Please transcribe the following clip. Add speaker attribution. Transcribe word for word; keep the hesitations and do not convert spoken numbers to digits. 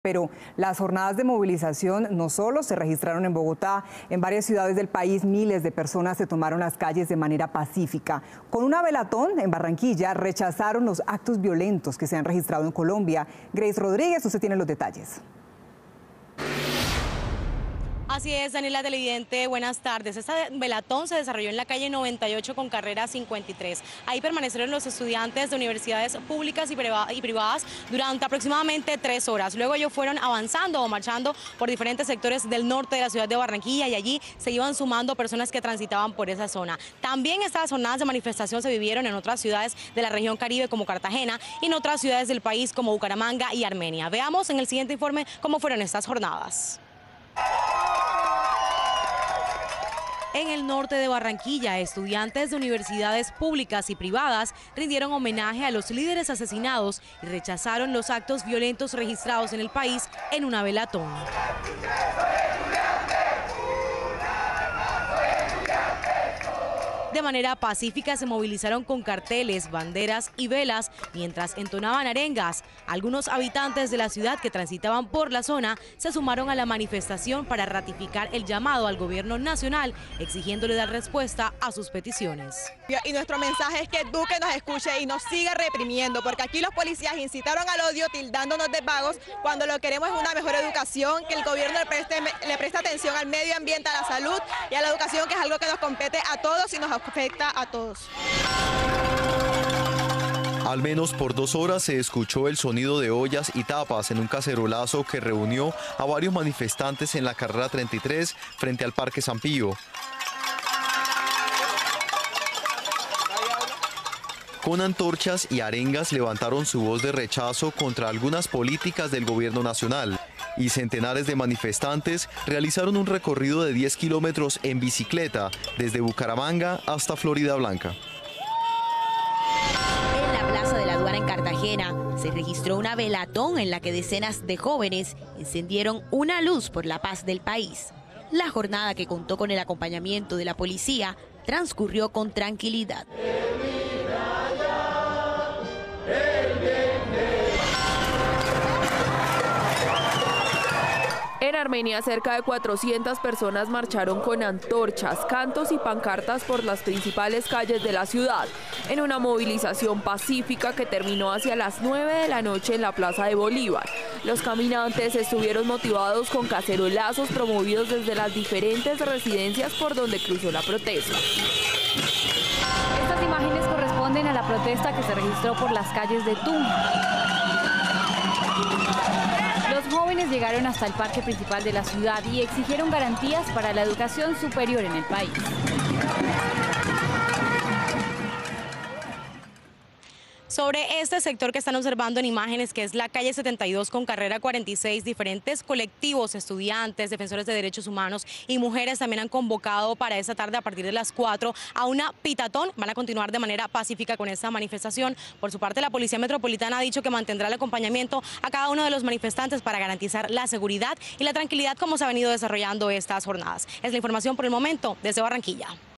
Speaker 1: Pero las jornadas de movilización no solo se registraron en Bogotá, en varias ciudades del país miles de personas se tomaron las calles de manera pacífica. Con una velatón en Barranquilla rechazaron los actos violentos que se han registrado en Colombia. Grace Rodríguez, usted tiene los detalles.
Speaker 2: Así es, Daniela Televidente, buenas tardes. Esta velatón se desarrolló en la calle noventa y ocho con carrera cincuenta y tres. Ahí permanecieron los estudiantes de universidades públicas y privadas durante aproximadamente tres horas. Luego ellos fueron avanzando o marchando por diferentes sectores del norte de la ciudad de Barranquilla y allí se iban sumando personas que transitaban por esa zona. También estas jornadas de manifestación se vivieron en otras ciudades de la región Caribe como Cartagena y en otras ciudades del país como Bucaramanga y Armenia. Veamos en el siguiente informe cómo fueron estas jornadas. En el norte de Barranquilla, estudiantes de universidades públicas y privadas rindieron homenaje a los líderes asesinados y rechazaron los actos violentos registrados en el país en una velatón. De manera pacífica se movilizaron con carteles, banderas y velas mientras entonaban arengas. Algunos habitantes de la ciudad que transitaban por la zona se sumaron a la manifestación para ratificar el llamado al gobierno nacional, exigiéndole dar respuesta a sus peticiones.
Speaker 3: Y nuestro mensaje es que Duque nos escuche y nos siga reprimiendo, porque aquí los policías incitaron al odio tildándonos de vagos cuando lo que queremos es una mejor educación, que el gobierno le preste, le preste atención al medio ambiente, a la salud y a la educación, que es algo que nos compete a todos y nos afecta a todos.
Speaker 4: Al menos por dos horas se escuchó el sonido de ollas y tapas en un cacerolazo que reunió a varios manifestantes en la carrera treinta y tres frente al Parque San Pío. Con antorchas y arengas levantaron su voz de rechazo contra algunas políticas del gobierno nacional. Y centenares de manifestantes realizaron un recorrido de diez kilómetros en bicicleta desde Bucaramanga hasta Florida Blanca.
Speaker 5: En la Plaza de la Aduana en Cartagena se registró una velatón en la que decenas de jóvenes encendieron una luz por la paz del país. La jornada, que contó con el acompañamiento de la policía, transcurrió con tranquilidad.
Speaker 6: En Armenia, cerca de cuatrocientas personas marcharon con antorchas, cantos y pancartas por las principales calles de la ciudad, en una movilización pacífica que terminó hacia las nueve de la noche en la Plaza de Bolívar. Los caminantes estuvieron motivados con cacerolazos promovidos desde las diferentes residencias por donde cruzó la protesta.
Speaker 7: Estas imágenes corresponden a la protesta que se registró por las calles de Tunja. Los jóvenes llegaron hasta el parque principal de la ciudad y exigieron garantías para la educación superior en el país.
Speaker 2: Sobre este sector que están observando en imágenes, que es la calle setenta y dos con carrera cuarenta y seis, diferentes colectivos, estudiantes, defensores de derechos humanos y mujeres también han convocado para esta tarde a partir de las cuatro a una pitatón. Van a continuar de manera pacífica con esta manifestación. Por su parte, la Policía Metropolitana ha dicho que mantendrá el acompañamiento a cada uno de los manifestantes para garantizar la seguridad y la tranquilidad como se ha venido desarrollando estas jornadas. Es la información por el momento desde Barranquilla.